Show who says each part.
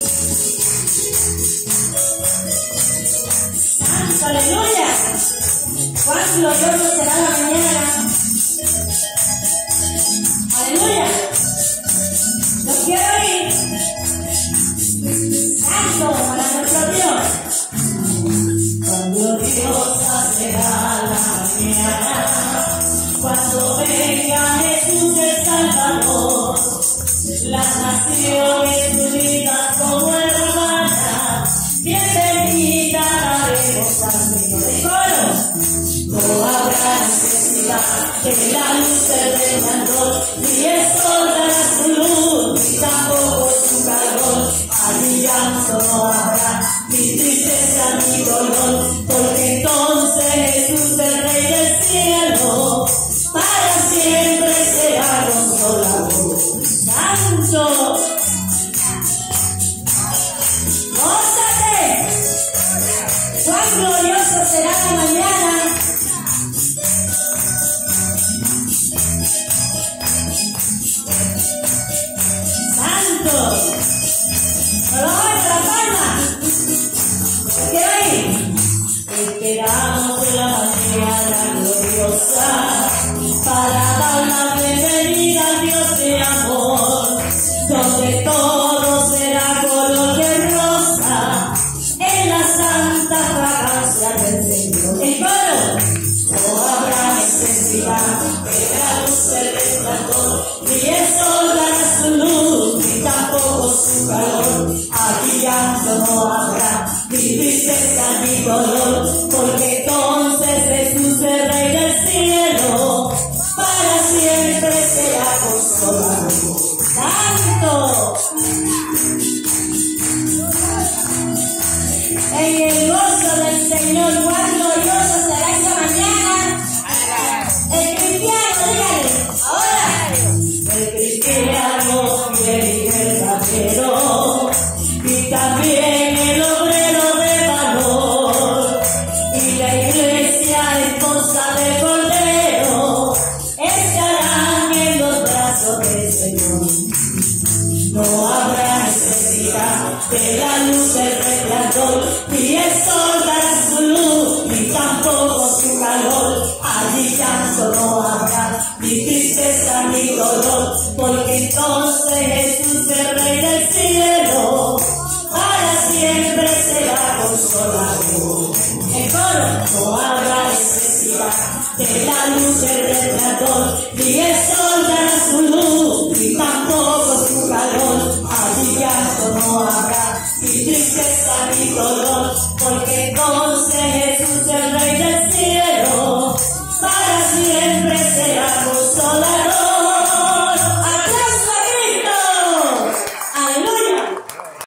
Speaker 1: Santo, aleluya. Cuán glorioso será la mañana. Aleluya. Los quiero ir. Santo para nuestro Dios. Cuán gloriosa será la mañana, cuando venga Jesús el Salvador. Las naciones unidas como hermanas, bienvenida haremos al Señor. El coro. No habrá necesidad de la luz del resplandor, ni el sol dará su luz, ni tampoco su calor. Allí llanto no habrá, ni tristeza ni dolor, porque entonces Jesús, el Rey del cielo, para siempre será consolador. Santo, gózate, cuán glorioso será la mañana. Santo, la palma, ¿qué hay? Esperamos la mañana gloriosa para dar la bienvenida al Dios de amor, donde todo será color de rosa en la santa fragancia del Señor. El coro. No habrá necesidad de la luz del resplandor, ni el sol dará su luz, ni tampoco su calor. Allí llanto no habrá, ni tristeza ni dolor, porque entonces Jesús, el Rey del cielo, para siempre será consolador. Santo. En el gozo del Señor, cuán glorioso será esta mañana. El cristiano, dígale, ahora. El cristiano y el verdadero, y también el obrero de valor, y la iglesia esposa del Cordero, estarán en los brazos del Señor. No habrá necesidad de la luz del resplandor, ni el sol dará su luz, ni tampoco su calor. Allí llanto no habrá, ni tristeza ni dolor, porque entonces Jesús, el Rey del cielo, para siempre será consolador. El coro. No habrá necesidad de la luz del resplandor, ni el sol dará su luz, ni tampoco su calor. Allí llanto no habrá, ni tristeza ni dolor, porque